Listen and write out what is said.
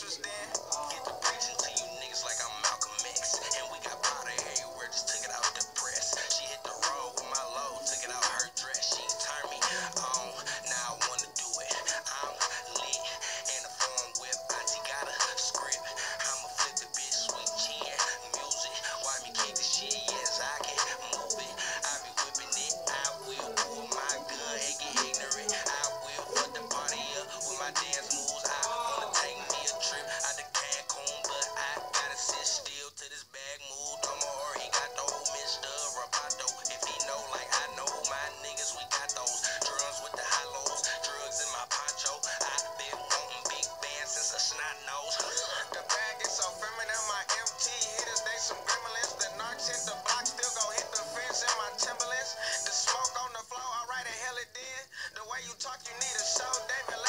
interest then. Get the preaching to you niggas like I'm Malcolm X. And we got powder everywhere, just took it out the press. She hit the road with my load, took it out her dress. She turned me on, now I wanna do it. I'm lit in the form whip. Auntie got a script. I'ma flip the bitch, sweet chin, music. Why me kick the shit? Yes, I can move it. I be whipping it. I will pull my gun and get ignorant. I will fuck the party up with my dance moves. I wanna take me a trip out to Cancun, but I gotta sit still till this bag move. Or he got the old Mr. Rapato. If he know like I know, my niggas, we got those drums with the hollows, drugs in my poncho. I been wanting big bands since a snot nose. The bag is so feminine, my MT hitters, they some gremlins. The narcs hit the block, still go hit the fence in my Timberlands. The smoke on the floor, alright, the hell it did. The way you talk, you need a show, David.